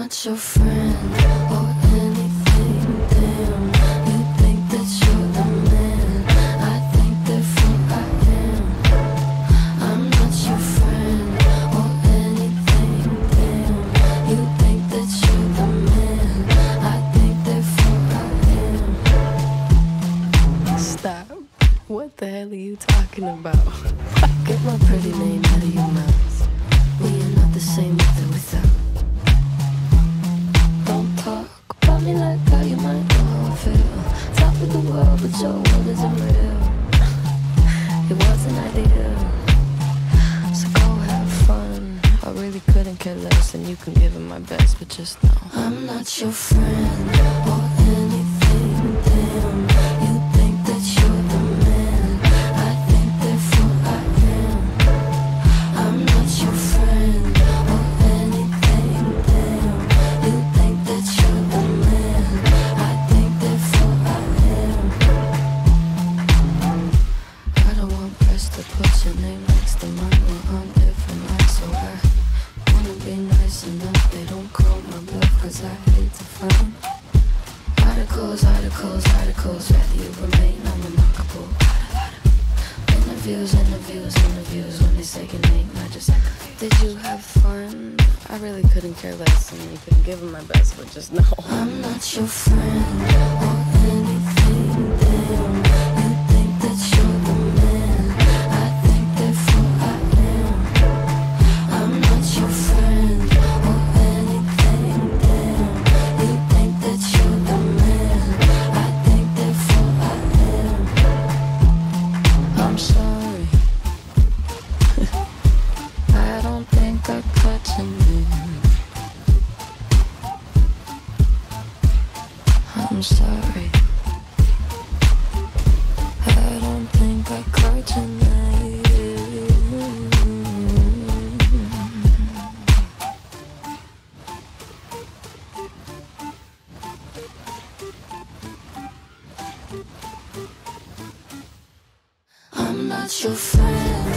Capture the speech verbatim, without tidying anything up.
not your friend or anything, damn. You think that you're the man, I think therefore I am. I'm not your friend or anything, damn. You think that you're the man, I think therefore I am. Stop. What the hell are you talking about? Get my pretty name out of your mouth. We are not the same with or without. Don't talk about me like how you might know how I feel. Top of the world, but your world isn't real. It wasn't ideal. So go have fun. I really couldn't care less, and you can give it my best, but just know I'm not your friend or anything, damn. You think that you're the man, I think therefore I am. I'm not your friend or anything, damn. You think that you're the man, I think therefore I am. I don't want press to put your name next to mine when I'm different, right? So I wanna be nice enough they don't call my bluff, cause I hate to frown. Articles, articles, articles, rather you remain unremarkable. Interviews, interviews, interviews, when they say your name, I just like, did you have fun? I really couldn't care less, and you couldn't give them my best, but just know I'm not your friend or anything, damn. You think that you're the man, I think therefore I am. I'm not your friend or anything, damn. You think that you're the man, I think therefore I am. I'm sorry. I don't think I cut your name. I'm sorry. I don't think I caught your name. I'm not your friend